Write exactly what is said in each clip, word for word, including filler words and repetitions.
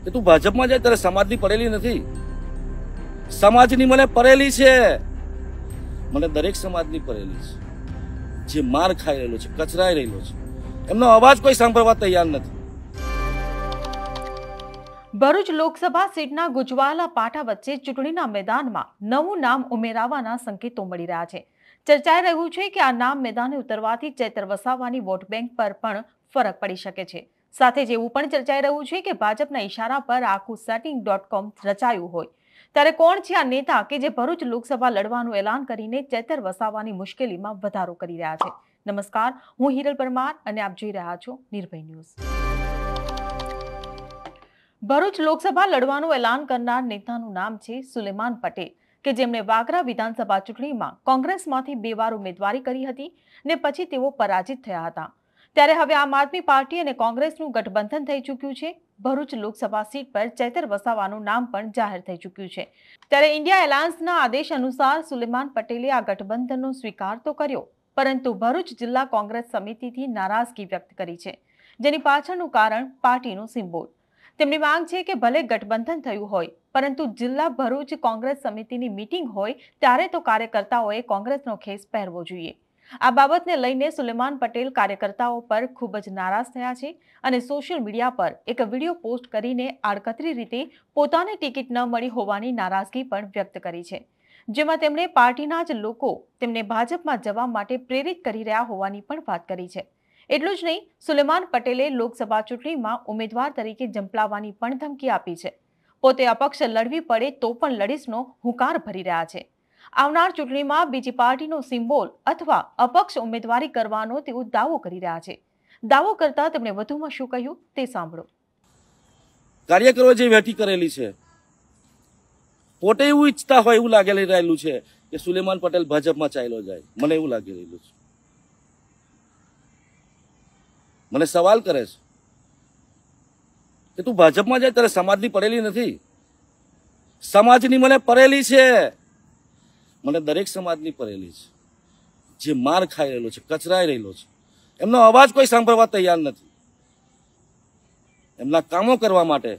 કે તું ભાજપમાં જાય ત્યારે સમાજની પડેલી નથી, સમાજની મને પડેલી છે, મને દરેક સમાજની પડેલી છે. જે માર ખાઈ રહેલો છે, કચરાઈ રહેલો છે, એમનો અવાજ કોઈ સાંભળવા તૈયાર નથી. ભરૂચ લોકસભા સીટના ગુજવાલા પાટા વચ્ચે ચૂંટણીના મેદાનમાં નવું નામ ઉમેરાવાના સંકેતો મળી રહ્યા છે. ચર્ચાઈ રહ્યું છે કે આ નામ મેદાને ઉતરવાથી ચૈતર વસાવાની વોટ બેંક પર પણ ફરક પડી શકે છે. સાથે જ એવું પણ ચર્ચાઈ રહ્યું છે કે ભાજપના ઇશારા પર આખું સેટિંગ ડોટ કોમ રચાયું હોય. ત્યારે કોણ છે આ નેતા કે જે ભરૂચ લોકસભા લડવાનું એલાન કરીને ચૈતર વસાવાની મુશ્કેલીમાં વધારો કરી રહ્યા છે? નમસ્કાર, હું હિરલ પરમાર અને આપ જોઈ રહ્યા છો નિર્ભય ન્યૂઝ. ભરૂચ લોકસભા લડવાનું એલાન કરનાર નેતાનું નામ છે સુલેમાન પટેલ, કે જેમણે વાગરા વિધાનસભા ચૂંટણીમાં કોંગ્રેસમાંથી બે વાર ઉમેદવારી કરી હતી ને પછી તેઓ પરાજિત થયા હતા. ત્યારે હવે આમ આદમી પાર્ટી અને કોંગ્રેસનું ગઠબંધન થઈ ચૂક્યું છે. ભરૂચ લોકસભા સીટ પર ચૈતર વસાવાનું નામ પણ જાહેર થઈ ચૂક્યું છે. ત્યારે ઇન્ડિયા એલાયન્સના આદેશ અનુસાર સુલેમાન પટેલે આ ગઠબંધનનો સ્વીકાર તો કર્યો, પરંતુ ભરૂચ જિલ્લા કોંગ્રેસ સમિતિથી નારાજગી વ્યક્ત કરી છે, જેની પાછળનું કારણ પાર્ટીનું સિમ્બોલ. તેમની માંગ છે કે ભલે ગઠબંધન થયું હોય, પરંતુ જિલ્લા ભરૂચ કોંગ્રેસ સમિતિની મીટિંગ હોય ત્યારે તો કાર્યકર્તાઓએ કોંગ્રેસનો ખેસ પહેરવો જોઈએ. આ બાબતને લઈને સુલેમાન પટેલ કાર્યકર્તાઓ પર ખૂબ જ નારાજ થયા છે અને સોશિયલ મીડિયા પર એક વિડીયો પોસ્ટ કરીને આડકતરી રીતે પોતાને ટિકિટ ન મળી હોવાની નારાજગી પણ વ્યક્ત કરી છે, જેમાં તેમણે પાર્ટીના જ લોકો તેમને ભાજપમાં જવા માટે પ્રેરિત કરી રહ્યા હોવાની પણ વાત કરી છે. એટલું જ નહીં, સુલેમાન પટેલે લોકસભા ચૂંટણીમાં ઉમેદવાર તરીકે ઝંપલાવવાની પણ ધમકી આપી છે. પોતે અપક્ષ લડવી પડે તો પણ લડીશનો હુંકાર ભરી રહ્યા છે. આવનાર ચૂંટણીમાં બીજી પાર્ટીનો સિમ્બોલ અથવા અપક્ષ ઉમેદવારી કરવાનો તેઓ દાવો કરી રહ્યા છે. દાવો કરતા તેમણે વધુમાં શું કહ્યું તે સાંભળો. કાર્યકરો જે વેઠી કરેલી છે, પોતે એવું ઈચ્છતા હોય એવું લાગેલી રહેલું છે કે સુલેમાન પટેલ ભાજપમાં ચાલ્યો જાય. મને એવું લાગી રહેલું છે. મને સવાલ કરે છે કે તું ભાજપમાં જાય ત્યારે સમાજની પડેલી નથી, સમાજની મને પડેલી છે, મને દરેક સમાજની પડેલી છે. જે માર ખાઈ રહેલો છે, કચરાઈ રહેલો છે, એમનો અવાજ કોઈ સાંભળવા તૈયાર નથી. એમના કામો કરવા માટે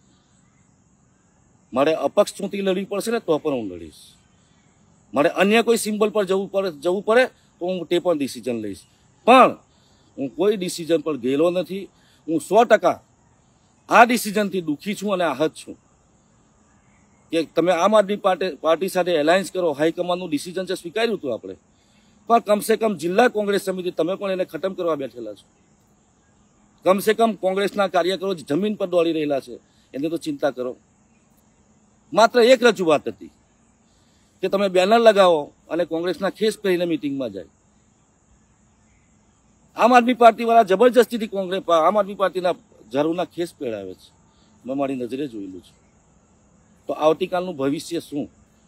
મારે અપક્ષ ચૂંટણી લડવી પડશે ને તો પણ હું લડીશ. મારે અન્ય કોઈ સિમ્બલ પર જવું પડે જવું પડે તો હું તે પણ ડિસિઝન લઈશ. પણ હું કોઈ ડિસિઝન પર ગયેલો નથી. હું સો ટકા આ ડિસિઝનથી દુઃખી છું અને આહત છું કે તમે આમ આદમી પાર્ટી પાર્ટી સાથે એલાયન્સ કરો. હાઈકમાન્ડનું ડિસિઝન છે, સ્વીકાર્યું હતું આપણે, પણ કમસે કમ જિલ્લા કોંગ્રેસ સમિતિ તમે પણ એને ખતમ કરવા બેઠેલા છો. કમસે કમ કોંગ્રેસના કાર્યકરો જમીન પર દોડી રહેલા છે, એને તો ચિંતા કરો. માત્ર એક રજૂઆત હતી કે તમે બેનર લગાવો અને કોંગ્રેસના ખેસ પહેરીને મિટિંગમાં જાય. આમ આદમી પાર્ટી વાળા જબરજસ્તીથી કોંગ્રેસ આમ આદમી પાર્ટીના ઝાડુના ખેસ પહેરાવે છે. મેં મારી નજરે જોયેલું છે. તો આવતીકાલનું ભવિષ્ય શું?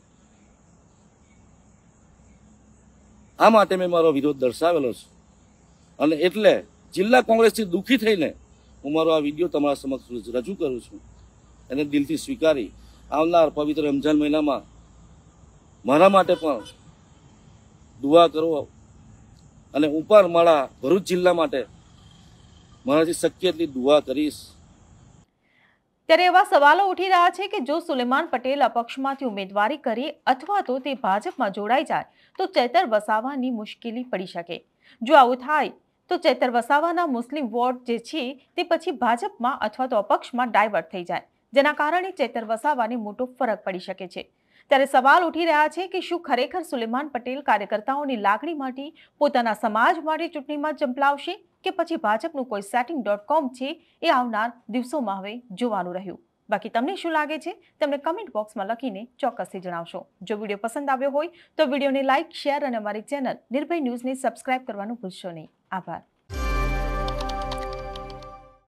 આ માટે મેં મારો વિરોધ દર્શાવેલો છે અને એટલે જિલ્લા કોંગ્રેસથી દુઃખી થઈને હું મારો આ વિડીયો તમારા સમક્ષ રજૂ કરું છું. એને દિલથી સ્વીકારી આવનાર પવિત્ર રમઝાન મહિનામાં મારા માટે પણ દુઆ કરો અને ઉપર મારા ભરૂચ જિલ્લા માટે મારાથી શક્ય એટલી દુઆ કરીશ. ત્યારે એવા સવાલો ઉઠી રહ્યા છે કે જો સુલેમાન પટેલ અપક્ષમાંથી ઉમેદવારી કરે અથવા તો તે ભાજપમાં જોડાઈ જાય તો ચૈતર વસાવાની મુશ્કેલી પડી શકે. જો આવું થાય તો ચૈતર વસાવાના મુસ્લિમ વોટ જે છે તે પછી ભાજપમાં અથવા તો અપક્ષમાં ડાયવર્ટ થઈ જાય, જેના કારણે ચૈતર વસાવાને મોટો ફરક પડી શકે છે. ત્યારે સવાલ ઉઠી રહ્યા છે કે શું ખરેખર સુલેમાન પટેલ કાર્યકર્તાઓની લાગણી માટે પોતાના સમાજ માટે ચૂંટણીમાં ઝંપલાવશે કે પછી ભાજપનું કોઈ સેટિંગ ડોટ કોમ છે એ આવનાર દિવસોમાં હવે જોવાનું રહ્યું. બાકી તમને શું લાગે છે તમને કમેન્ટ બોક્સમાં લખીને ચોક્કસથી જણાવશો. જો વિડીયો પસંદ આવ્યો હોય તો વિડીયોને લાઇક, શેર અને અમારી ચેનલ નિર્ભય ન્યૂઝને સબસ્ક્રાઇબ કરવાનું ભૂલશો નહીં. આભાર.